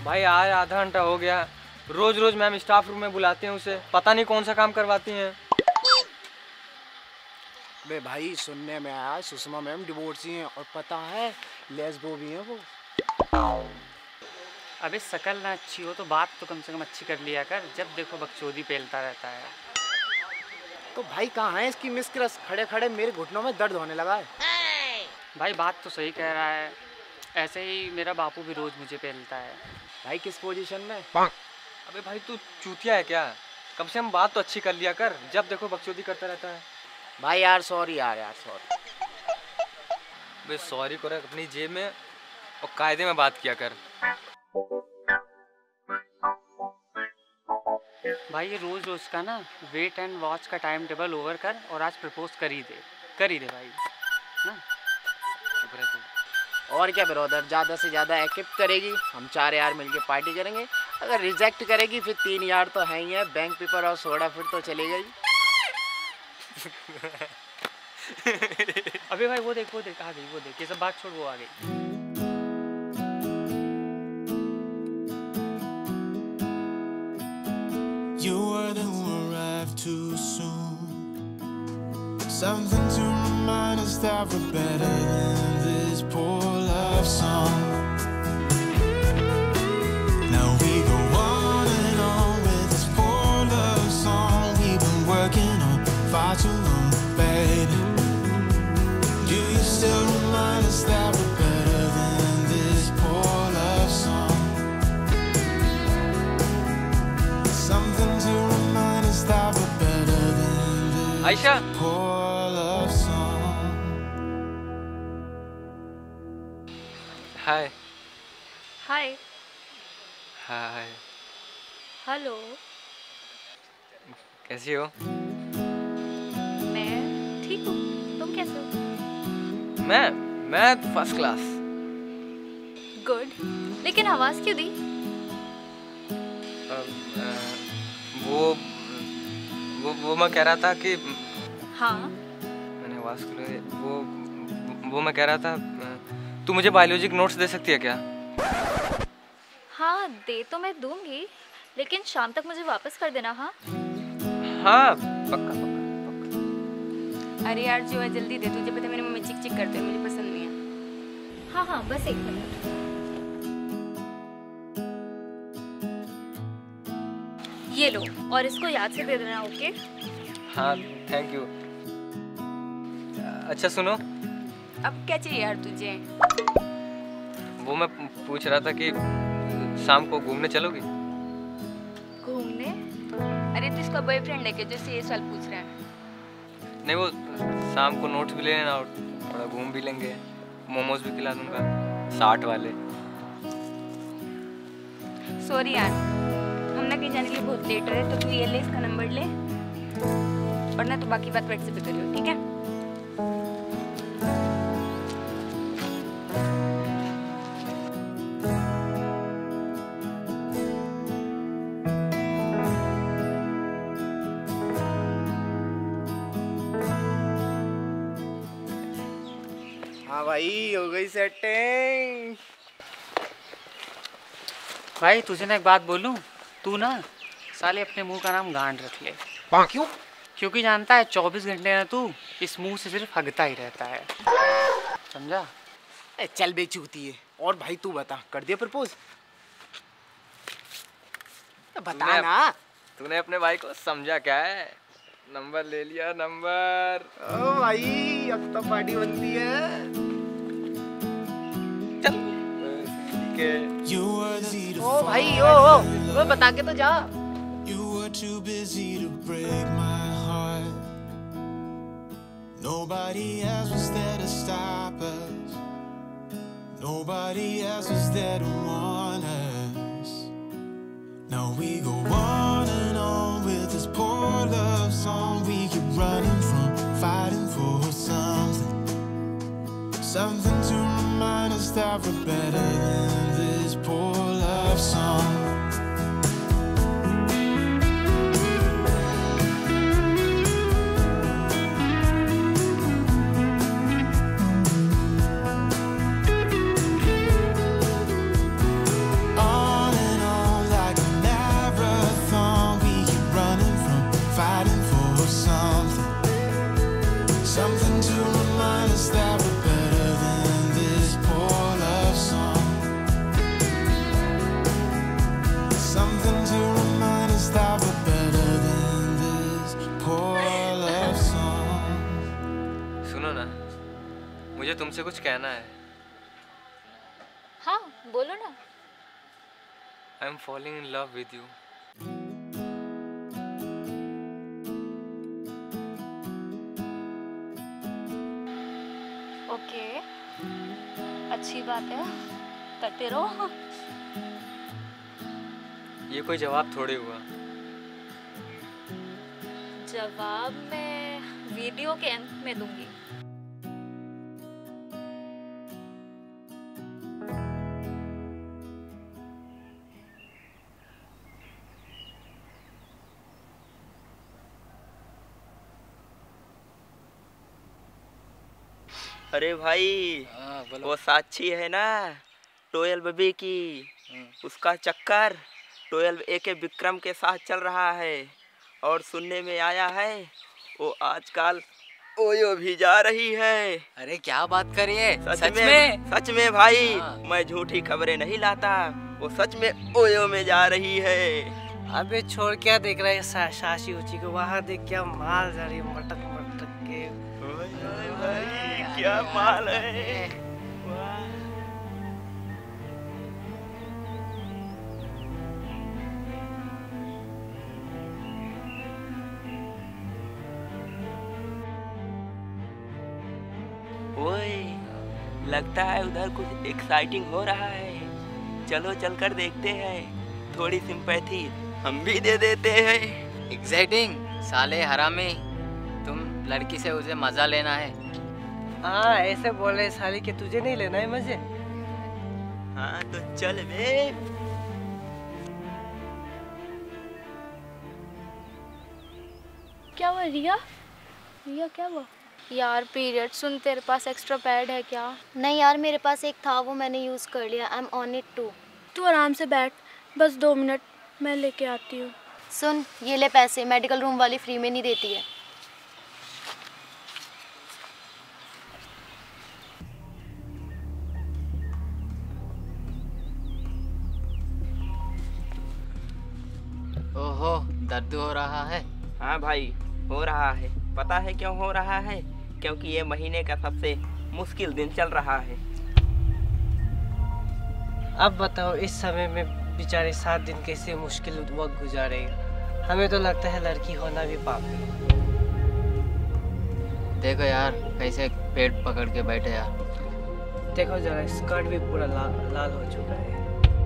भाई आज आधा घंटा हो गया। रोज रोज मैम स्टाफ रूम में बुलाते हैं उसे, पता नहीं कौन सा काम करवाती हैं। बे भाई सुनने में आया सुषमा मैम डिवोर्सी हैं और पता है लेस्बो भी हैं वो। अबे शकल ना अच्छी हो तो बात तो कम से कम अच्छी कर लिया कर, जब देखो बकचोदी पेलता रहता है। तो भाई कहाँ है इसकी मिस क्रश? खड़े खड़े मेरे घुटनों में दर्द होने लगा है। भाई बात तो सही कह रहा है, ऐसे ही मेरा बापू भी रोज मुझे पेलता है। भाई किस पोजीशन में? अबे भाई तू चूतिया है क्या? कम से कम बात तो अच्छी कर लिया कर, जब देखो बकचोदी करता रहता है। भाई यार सॉरी यार सॉरी। अबे सॉरी को रख अपनी जेब में और कायदे में बात किया कर। भाई ये रोज रोज का ना वेट एंड वॉच का टाइम टेबल ओवर कर और आज प्रपोज कर ही दे भाई ना। और क्या ब्रदर, ज़्यादा से ज़्यादा एक्सेप्ट करेगी, हम 4 यार मिलके पार्टी करेंगे। अगर रिजेक्ट करेगी फिर 3 यार तो है ही है, बैंक पेपर और सोडा फिर तो चलेगा ही। अबे भाई वो देख आ गई, वो देख, ये सब बात छोड़, वो आ गई। You wouldn't arrive too soon. Something to remind us that we're better than this poor love song. Now we go on and on with this poor love song. We've been working on far too long, baby. Do you still remind us that we're better than this poor love song? Something to remind us that we're better than this Aisha? poor love song. Hi hi. Hi, hello. कैसी हो? मैं ठीक हूँ, तुम कैसे हो? मैं first class. Good, लेकिन आवाज़ क्यों दी? वो मैं कह रहा था कि हाँ। मैंने आवाज़ के लिए वो मैं कह रहा था, तू मुझे बायोलॉजी के नोट्स दे सकती है क्या? हाँ दे तो मैं दूंगी, लेकिन शाम तक मुझे वापस कर देना। हाँ हाँ पक्का पक्का। अरे यार जो है जल्दी दे, तुझे पता मेरी मम्मी चिक चिक करते हैं, मुझे पसंद नहीं है। हाँ हाँ बस 1 मिनट। ये लो, और इसको याद से दे देना। ओके? हाँ थैंक यू। अच्छा सुनो, अब क्या चाहिए यार तुझे? वो मैं पूछ रहा था कि शाम को घूमने चलोगी? घूमने? अरे तो इसका बॉयफ्रेंड है क्या जो से ये सवाल पूछ रहा है? नहीं, वो शाम को नोट्स भी ले लेना और थोड़ा घूम भी लेंगे, मोमोज भी खिला दूंगा 60 वाले। सॉरी यार, हम ना कहीं जाने के लिए बहुत लेट हो रहे, तो तू ये ले, इसका नंबर ले और ना तो बाकी बात व्हाट्सएप पे करियो, ठीक है? हाँ भाई हो गई सेटिंग। भाई तुझे ना एक बात बोलूं, तू ना साले अपने मुंह का नाम गांड रख ले। क्यों? क्योंकि जानता है 24 घंटे ना तू इस मुंह से सिर्फ हगता ही रहता है, समझा? चल बेचूती है। और भाई तू बता, कर दिया प्रपोज? बता ना। तूने अपने भाई को समझा क्या है? नंबर ले लिया, नंबर। ओ भाई अब तो पार्टी बनती है। चल ठीक है। You were busy to ओ भाई fall. ओ बता के तो जा। You were too busy to break my heart. Nobody else was there to stop us. Nobody else was there to warn us. Now we go on and on with this poor love song. We keep running from fighting for something. Something to remind us that we're better than this poor love song. On कुछ कहना है। हाँ बोलो ना। I am falling in love with you. Okay, अच्छी बात है, करते रहो। ये कोई जवाब थोड़ी हुआ। जवाब मैं वीडियो के अंत में दूंगी। अरे भाई, वो साक्षी है ना 12B की, उसका चक्कर 12A के विक्रम के साथ चल रहा है। और सुनने में आया है वो आजकल ओयो भी जा रही है। अरे क्या बात करिए, सच में भाई, मैं झूठी खबरें नहीं लाता, वो सच में ओयो में जा रही है। अबे छोड़, क्या देख रहा है साशी ऊंची को, वहाँ देख क्या माल जा रही है, मटक मटक के। भाई क्या माल है। ओए, लगता है उधर कुछ एक्साइटिंग हो रहा है। चलो चलकर देखते हैं, थोड़ी सिंपैथी हम भी दे देते हैं। एक्साइटिंग? साले हरामी, तुम लड़की से उसे मजा लेना है। हाँ ऐसे बोल रहे साली कि तुझे नहीं लेना है मजे। हाँ तो चल बे। क्या हुआ रिया? रिया क्या हुआ? यार पीरियड, सुन तेरे पास एक्स्ट्रा पैड है क्या? नहीं यार, मेरे पास एक था, वो मैंने यूज़ कर लिया। I am on it too. तू आराम से बैठ, बस 2 मिनट, मैं लेके आती हूँ। सुन, ये ले पैसे, मेडिकल रूम वाली फ्री में नहीं देती है। ओहो, दर्द हो रहा है? हाँ भाई, हो रहा है। पता है क्यों हो रहा है? क्योंकि ये महीने का सबसे मुश्किल दिन चल रहा है। अब बताओ इस समय में बेचारे 7 दिन कैसे मुश्किल वक्त गुजारेगा। हमें तो लगता है लड़की होना भी पाप है। देखो यार कैसे पेट पकड़ के बैठे यार। देखो जरा, स्कर्ट भी पूरा लाल हो चुका है।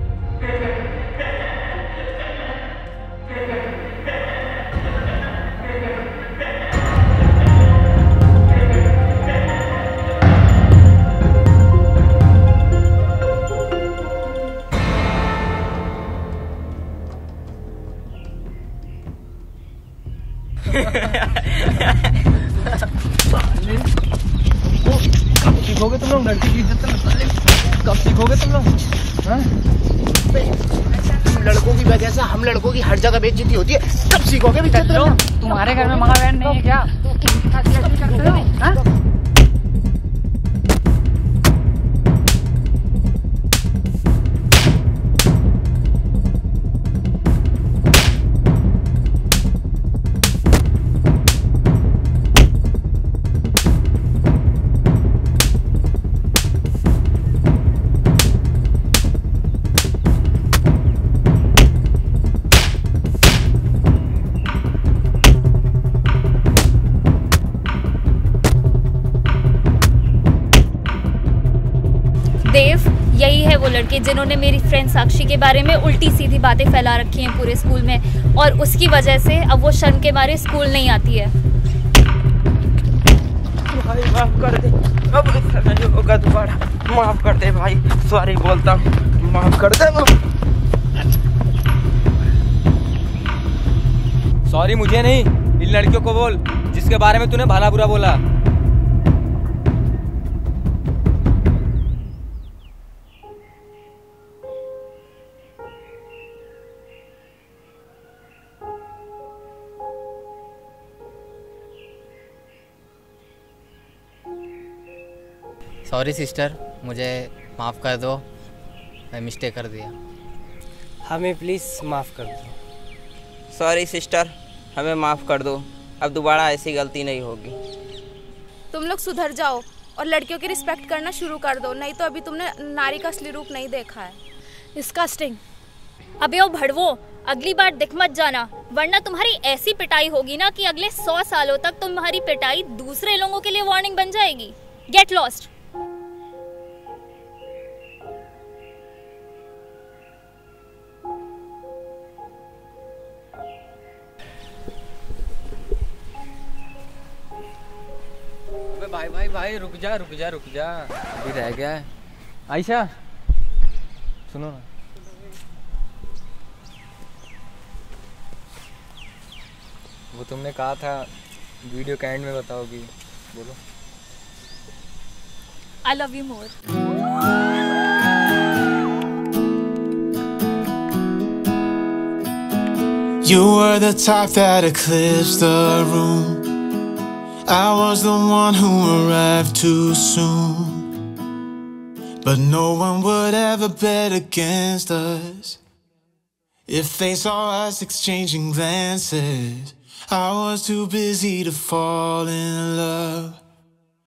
कब सीखोगे तुम लोग लड़की की इज्जत करना? कब सीखोगे तुम लोग? तुम लड़कों की वजह से हम लड़कों की हर जगह बेइज्जती होती है। कब सीखोगे? तुम्हारे घर में महावैन नहीं है क्या? देव, यही है वो लड़के जिन्होंने मेरी फ्रेंड साक्षी के बारे में उल्टी सीधी बातें फैला रखी हैं पूरे स्कूल में, और उसकी वजह से अब वो शर्म के मारे स्कूल नहीं आती है। भाई माफ कर दे, अब ऐसा नहीं होगा दोबारा। माफ कर दे भाई, सॉरी बोलता हूँ, माफ कर दे। सॉरी मुझे नहीं, इन लड़कियों को बोल जिसके बारे में तूने भला बुरा बोला। सॉरी सिस्टर, मुझे माफ़ कर दो, मैं मिस्टेक कर दिया। हमें प्लीज़ माफ़ कर दो। सॉरी सिस्टर, हमें माफ़ कर दो, अब दोबारा ऐसी गलती नहीं होगी। तुम लोग सुधर जाओ और लड़कियों की रिस्पेक्ट करना शुरू कर दो, नहीं तो अभी तुमने नारी का असली रूप नहीं देखा है। डिस्गस्टिंग। अबे ओ भड़वो, अगली बार दिख मत जाना, वरना तुम्हारी ऐसी पिटाई होगी ना कि अगले 100 सालों तक तुम्हारी पिटाई दूसरे लोगों के लिए वार्निंग बन जाएगी। Get lost. अबे भाई भाई भाई रुक जा रुक जा रुक जा, अभी रह गया है। आयशा सुनो ना, वो तुमने कहा था वीडियो के एंड में बताओगी, बोलो। I love you more. You were the type that eclipsed the room. I was the one who arrived too soon. But no one would ever bet against us. If they saw us exchanging glances, I was too busy to fall in love.